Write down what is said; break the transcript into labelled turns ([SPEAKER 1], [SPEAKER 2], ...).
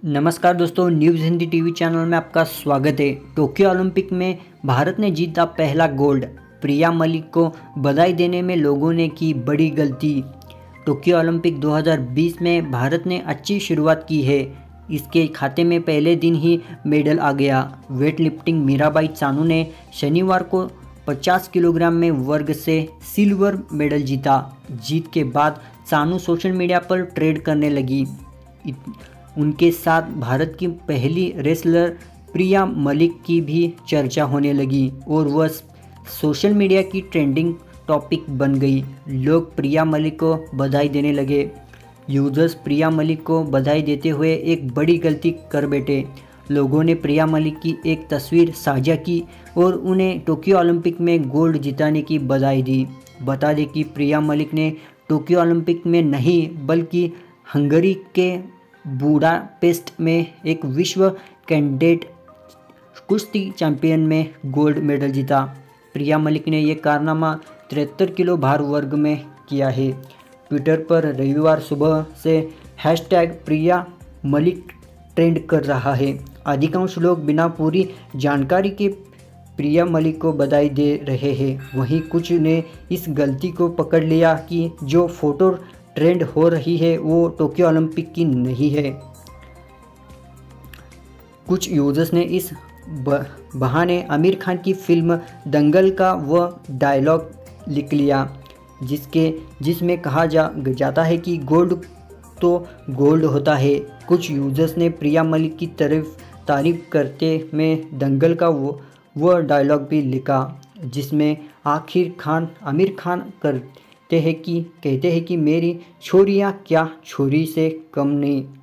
[SPEAKER 1] नमस्कार दोस्तों, news Hindi TV channel में आपका स्वागत है। टोक्यो ओलंपिक में भारत ने जीता पहला गोल्ड। प्रिया मलिक को बधाई देने में लोगों ने की बड़ी गलती। टोक्यो ओलंपिक 2020 में भारत ने अच्छी शुरुआत की है। इसके खाते में पहले दिन ही मेडल आ गया। वेट लिफ्टिंग मीराबाई चानू ने शनिवार को 50 किलोग्राम में वर्ग से सिल्वर मेडल जीता। जीत के बाद चानू सोशल मीडिया पर ट्रेड करने लगी। उनके साथ भारत की पहली रेसलर प्रिया मलिक की भी चर्चा होने लगी और वह सोशल मीडिया की ट्रेंडिंग टॉपिक बन गई। लोग प्रिया मलिक को बधाई देने लगे। यूजर्स प्रिया मलिक को बधाई देते हुए एक बड़ी गलती कर बैठे। लोगों ने प्रिया मलिक की एक तस्वीर साझा की और उन्हें टोक्यो ओलंपिक में गोल्ड जिताने की बधाई दी। बता दें कि प्रिया मलिक ने टोक्यो ओलंपिक में नहीं बल्कि हंगरी के बुडापेस्ट में एक विश्व कैडेट कुश्ती चैंपियन में गोल्ड मेडल जीता। प्रिया मलिक ने यह कारनामा 73 किलो भार वर्ग में किया है। ट्विटर पर रविवार सुबह से हैशटैग प्रिया मलिक ट्रेंड कर रहा है। अधिकांश लोग बिना पूरी जानकारी के प्रिया मलिक को बधाई दे रहे हैं। वहीं कुछ ने इस गलती को पकड़ लिया कि जो फोटो ट्रेंड हो रही है वो टोक्यो ओलंपिक की नहीं है। कुछ यूजर्स ने इस बहाने आमिर खान की फिल्म दंगल का वह डायलॉग लिख लिया जिसमें कहा जाता है कि गोल्ड तो गोल्ड होता है। कुछ यूजर्स ने प्रिया मलिक की तारीफ करते में दंगल का वह डायलॉग भी लिखा जिसमें आमिर खान कहते हैं कि मेरी छोरियाँ क्या छोरी से कम नहीं।